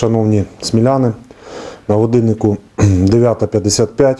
Шановні сміляни, на годиннику 9:55,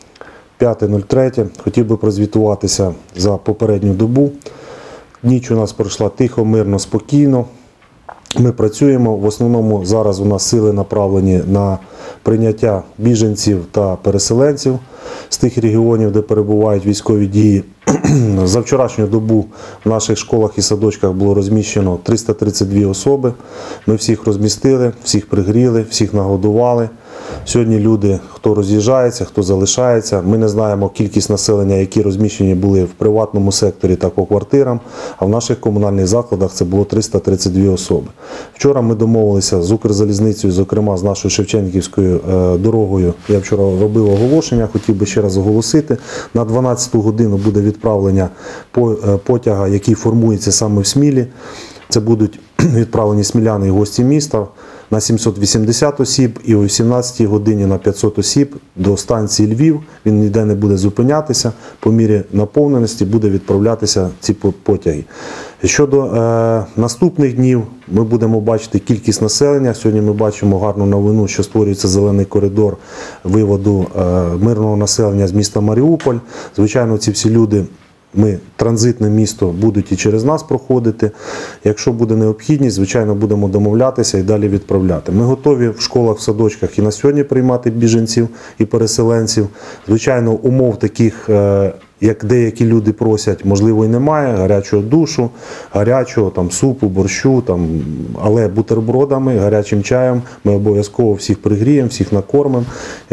5.03. Хотів би прозвітуватися за попередню добу. Ніч у нас пройшла тихо, мирно, спокійно. Ми працюємо. В основному зараз у нас сили направлені на прийняття біженців та переселенців з тих регіонів, де перебувають військові дії. За вчорашню добу в наших школах і садочках було розміщено 332 особи. Ми всіх розмістили, всіх пригріли, всіх нагодували. Сьогодні люди, хто роз'їжджається, хто залишається. Ми не знаємо кількість населення, які розміщені були в приватному секторі та по квартирам, а в наших комунальних закладах це було 332 особи. Вчора ми домовилися з Укрзалізницею, зокрема з нашою Шевченківською дорогою. Я вчора робив оголошення, хотів би ще раз оголосити. На 12 годину буде відправлення потяга, який формується саме в Смілі. Це будуть відправлені сміляни і гості міста на 780 осіб і о 18 годині на 500 осіб до станції Львів. Він ніде не буде зупинятися, по мірі наповненості буде відправлятися ці потяги. Щодо наступних днів, ми будемо бачити кількість населення. Сьогодні ми бачимо гарну новину, що створюється зелений коридор виводу мирного населення з міста Маріуполь. Звичайно, ці всі люди, транзитне місто, будуть і через нас проходити. Якщо буде необхідність, звичайно, будемо домовлятися і далі відправляти. Ми готові в школах, в садочках і на сьогодні приймати біженців і переселенців. Звичайно, умов таких, як деякі люди просять, можливо і немає, гарячого душу, гарячого супу, борщу, але бутербродами, гарячим чаєм ми обов'язково всіх пригріємо, всіх накормимо.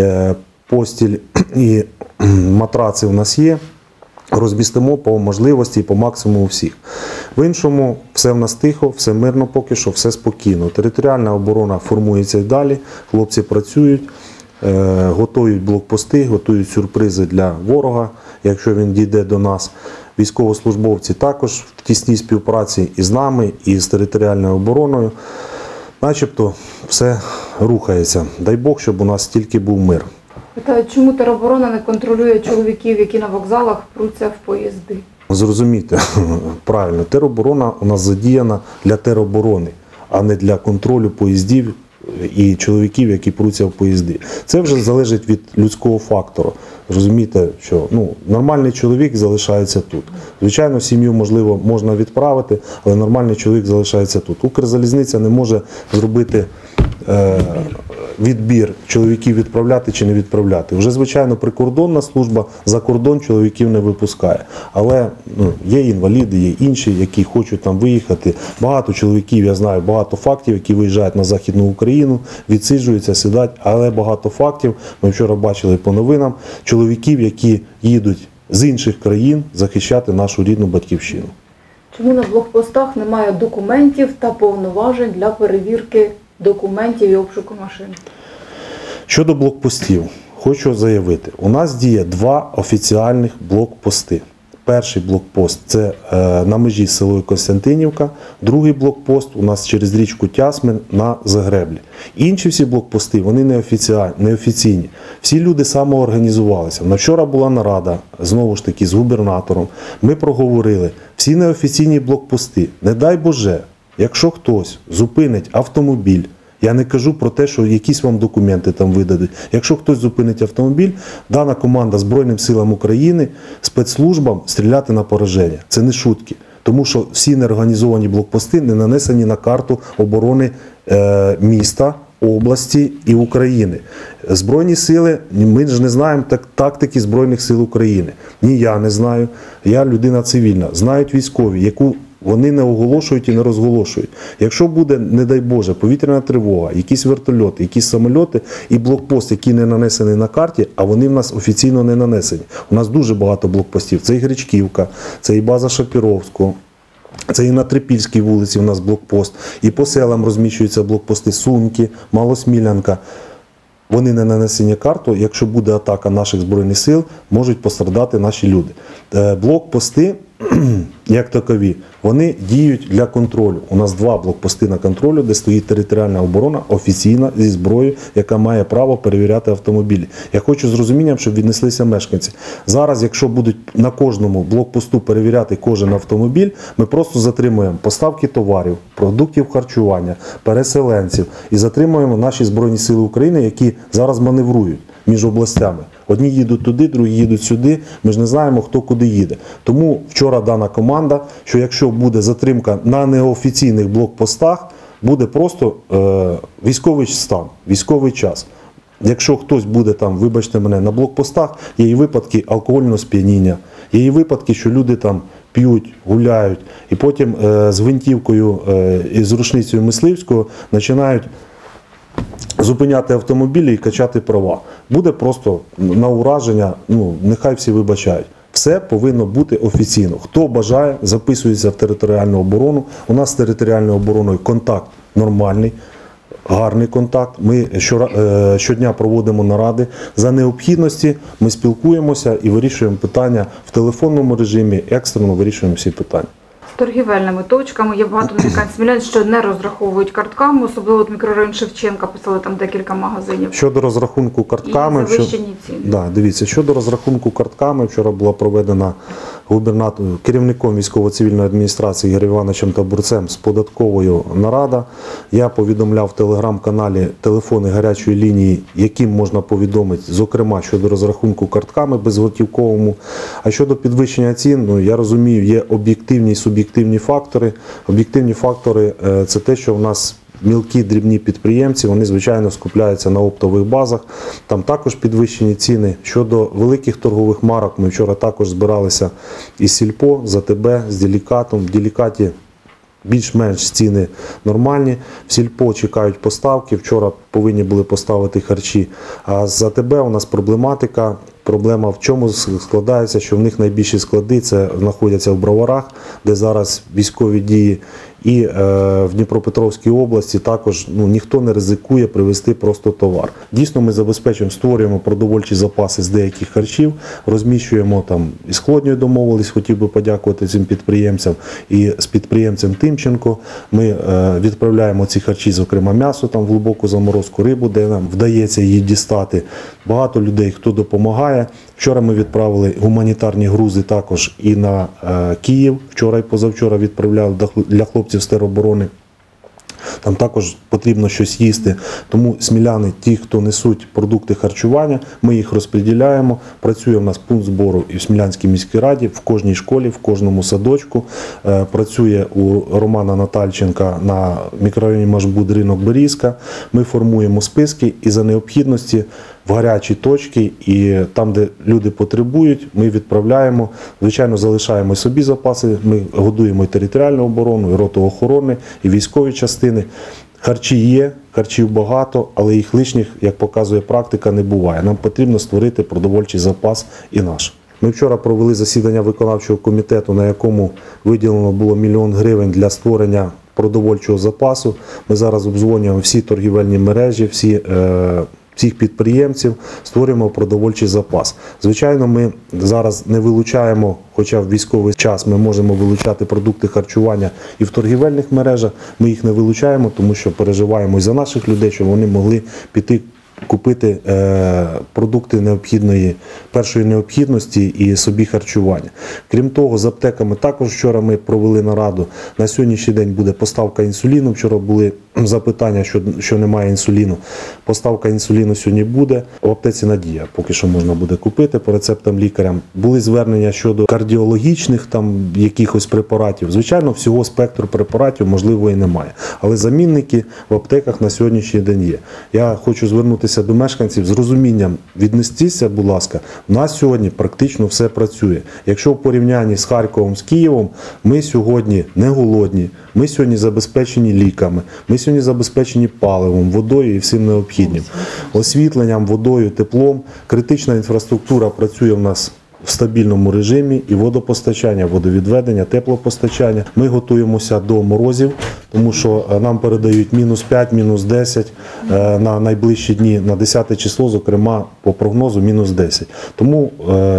Постіль і матраци у нас є. Розмістимо по можливості і по максимуму всіх. В іншому, все в нас тихо, все мирно поки що, все спокійно. Територіальна оборона формується і далі, хлопці працюють, готують блокпости, готують сюрпризи для ворога, якщо він дійде до нас. Військовослужбовці також в тісній співпраці і з нами, і з територіальною обороною. Начебто все рухається. Дай Бог, щоб у нас тільки був мир. Чому тероборона не контролює чоловіків, які на вокзалах пруться в поїзди? Зрозумійте, правильно, тероборона у нас задіяна для тероборони, а не для контролю поїздів і чоловіків, які пруться в поїзди. Це вже залежить від людського фактору. Розумієте, що нормальний чоловік залишається тут. Звичайно, сім'ю, можливо, можна відправити, але нормальний чоловік залишається тут. Укрзалізниця не може зробити відбір чоловіків відправляти чи не відправляти. Вже, звичайно, прикордонна служба за кордон чоловіків не випускає. Але є інваліди, є інші, які хочуть там виїхати. Багато чоловіків, я знаю, багато фактів, які виїжджають на Західну Україну, відсиджуються, сидять, але багато фактів, ми вчора бачили по новинам, чоловіків, які їдуть з інших країн захищати нашу рідну батьківщину. Чому на блокпостах немає документів та повноважень для перевірки документів і обшуку машин? Щодо блокпостів, хочу заявити, у нас діє два офіціальних блокпости. Перший блокпост – це на межі з селою Костянтинівка, другий блокпост у нас через річку Тясмин на Загреблі. Інші всі блокпости, вони неофіційні. Всі люди самоорганізувалися. На вчора була нарада, знову ж таки, з губернатором. Ми проговорили всі неофіційні блокпости. Не дай Боже, якщо хтось зупинить автомобіль, я не кажу про те, що якісь вам документи там видадуть. Якщо хтось зупинить автомобіль, дана команда Збройним силам України, спецслужбам стріляти на пораження. Це не шутки. Тому що всі неорганізовані блокпости не нанесені на карту оборони міста, області і України. Збройні сили, ми ж не знаємо тактики Збройних сил України. Ні я не знаю, я людина цивільна. Знають військові, яку вони не оголошують і не розголошують. Якщо буде, не дай Боже, повітряна тривога, якісь вертольоти, якісь самольоти і блокпост, який не нанесений на карті, а вони в нас офіційно не нанесені. У нас дуже багато блокпостів. Це і Гречківка, це і база Шапіровського, це і на Трипільській вулиці у нас блокпост, і по селам розміщуються блокпости Сунки, Малосмілянка. Вони не нанесені карту, якщо буде атака наших Збройних сил, можуть пострадати наші люди. Блокпости як такові, вони діють для контролю. У нас 2 блокпости на контролю, де стоїть територіальна оборона офіційна зі зброєю, яка має право перевіряти автомобілі. Я хочу з розумінням, щоб віднеслися мешканці. Зараз, якщо будуть на кожному блокпосту перевіряти кожен автомобіль, ми просто затримуємо поставки товарів, продуктів харчування, переселенців і затримуємо наші Збройні Сили України, які зараз маневрують між областями. Одні їдуть туди, другі їдуть сюди, ми ж не знаємо, хто куди їде. Тому вчора дана команда, що якщо буде затримка на неофіційних блокпостах, буде просто військовий стан, військовий час. Якщо хтось буде там, вибачте мене, на блокпостах, є і випадки алкогольного сп'яніння, є і випадки, що люди там п'ють, гуляють, і потім з гвинтівкою і з рушницею мисливського починають зупиняти автомобілі і качати права. Буде просто на ураження, нехай всі вибачають. Все повинно бути офіційно. Хто бажає, записується в територіальну оборону. У нас з територіальною обороною контакт нормальний, гарний контакт. Ми щодня проводимо наради. За необхідності ми спілкуємося і вирішуємо питання в телефонному режимі, екстрено вирішуємо всі питання. З торгівельними точками є багато нарікань смілян, що не розраховують картками, особливо от мікрорайон Шевченка, писали там декілька магазинів. Щодо розрахунку картками, І завищені ціни. дивіться, щодо розрахунку картками, вчора була проведена керівником військово-цивільної адміністрації Ігорем Івановичем Табурцем з податковою нарада. Я повідомляв в телеграм-каналі телефони гарячої лінії, яким можна повідомити, зокрема, щодо розрахунку картками безготівковому. А щодо підвищення цін, я розумію, є об'єктивні і суб'єктивні фактори. Об'єктивні фактори – це те, що в нас мілкі, дрібні підприємці, вони, звичайно, скупляються на оптових базах. Там також підвищені ціни. Щодо великих торгових марок, ми вчора також збиралися із Сільпо, з АТБ, з Делікатом. В Делікаті більш-менш ціни нормальні. В Сільпо чекають поставки. Вчора повинні були поставити харчі. А з АТБ у нас проблематика. Проблема в чому складається, що в них найбільші склади це знаходяться в Броварах, де зараз військові дії. І в Дніпропетровській області також ніхто не ризикує привезти просто товар. Дійсно, ми забезпечуємо, створюємо продовольчі запаси з деяких харчів, розміщуємо там із Хлодньою домовились, хотів би подякувати цим підприємцям і з підприємцем Тимченко. Ми відправляємо ці харчі, зокрема м'ясо, там в глибоку заморозку, рибу, де нам вдається її дістати. Багато людей, хто допомагає. Вчора ми відправили гуманітарні грузи також і на Київ. Вчора і позавчора відправляли для хлопців з тероборони. Там також потрібно щось їсти. Тому сміляни, ті, хто несуть продукти харчування, ми їх розподіляємо. Працює у нас пункт збору і в Смілянській міській раді, в кожній школі, в кожному садочку. Працює у Романа Натальченка на мікрорайоні Машбуд, ринок Берізка. Ми формуємо списки і за необхідності в гарячі точки і там, де люди потребують, ми відправляємо. Звичайно, залишаємо собі запаси, ми годуємо і територіальну оборону, і роту охорони, і військові частини. Харчі є, харчів багато, але їх лишніх, як показує практика, не буває. Нам потрібно створити продовольчий запас і наш. Ми вчора провели засідання виконавчого комітету, на якому виділено було 1 мільйон гривень для створення продовольчого запасу. Ми зараз обдзвонюємо всі торгівельні мережі, всіх підприємців, створюємо продовольчий запас. Звичайно, ми зараз не вилучаємо, хоча в військовий час ми можемо вилучати продукти харчування і в торгівельних мережах, ми їх не вилучаємо, тому що переживаємо і за наших людей, щоб вони могли піти купити продукти першої необхідності і собі харчування. Крім того, з аптеками також вчора ми провели нараду. На сьогоднішній день буде поставка інсуліну. Вчора були запитання, що немає інсуліну. Поставка інсуліну сьогодні буде. В аптеці «Надія» поки що можна буде купити по рецептам лікарям. Були звернення щодо кардіологічних якихось препаратів. Звичайно, всього спектру препаратів можливо і немає. Але замінники в аптеках на сьогоднішній день є. Я хочу звернутися до мешканців з розумінням. Віднестіться, будь ласка, у нас сьогодні практично все працює. Якщо в порівнянні з Харковом, з Києвом, ми сьогодні не голодні, ми сьогодні забезпечені ліками, ми сьогодні забезпечені паливом, водою і всім необхідним. Освітленням, водою, теплом. Критична інфраструктура працює в нас в стабільному режимі, і водопостачання, водовідведення, теплопостачання. Ми готуємося до морозів, тому що нам передають -5, -10 на найближчі дні, на 10 число, зокрема, по прогнозу -10. Тому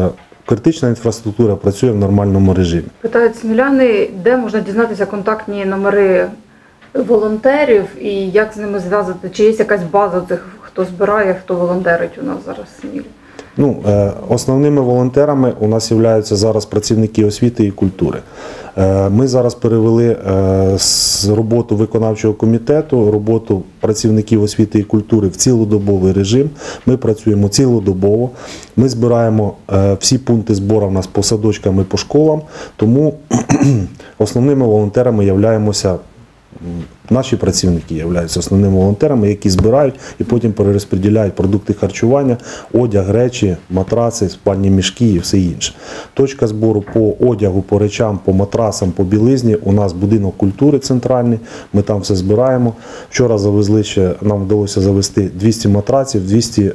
Критична інфраструктура працює в нормальному режимі. Питають сміляни, де можна дізнатися контактні номери волонтерів і як з ними зв'язати? Чи є якась база цих, хто збирає, хто волонтерить у нас зараз в Смілі? Основними волонтерами у нас являються зараз працівники освіти і культури. Ми зараз перевели з роботу виконавчого комітету, роботу працівників освіти і культури в цілодобовий режим. Ми працюємо цілодобово. Ми збираємо всі пункти збору у нас по садочкам і по школам, тому основними волонтерами являємося наші працівники являються основними волонтерами, які збирають і потім перерозподіляють продукти харчування, одяг, речі, матраци, спальні мішки і все інше. Точка збору по одягу, по речам, по матрасам, по білизні у нас будинок культури центральний, ми там все збираємо. Вчора завезли ще, нам вдалося завезти 200 матраців, 200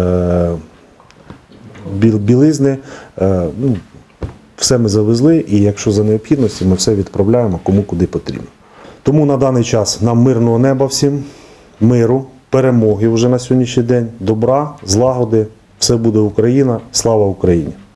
білизни. Все ми завезли і якщо за необхідності, ми все відправляємо кому куди потрібно. Тому на даний час нам мирного неба всім, миру, перемоги вже на сьогоднішній день, добра, злагоди. Все буде Україна. Слава Україні!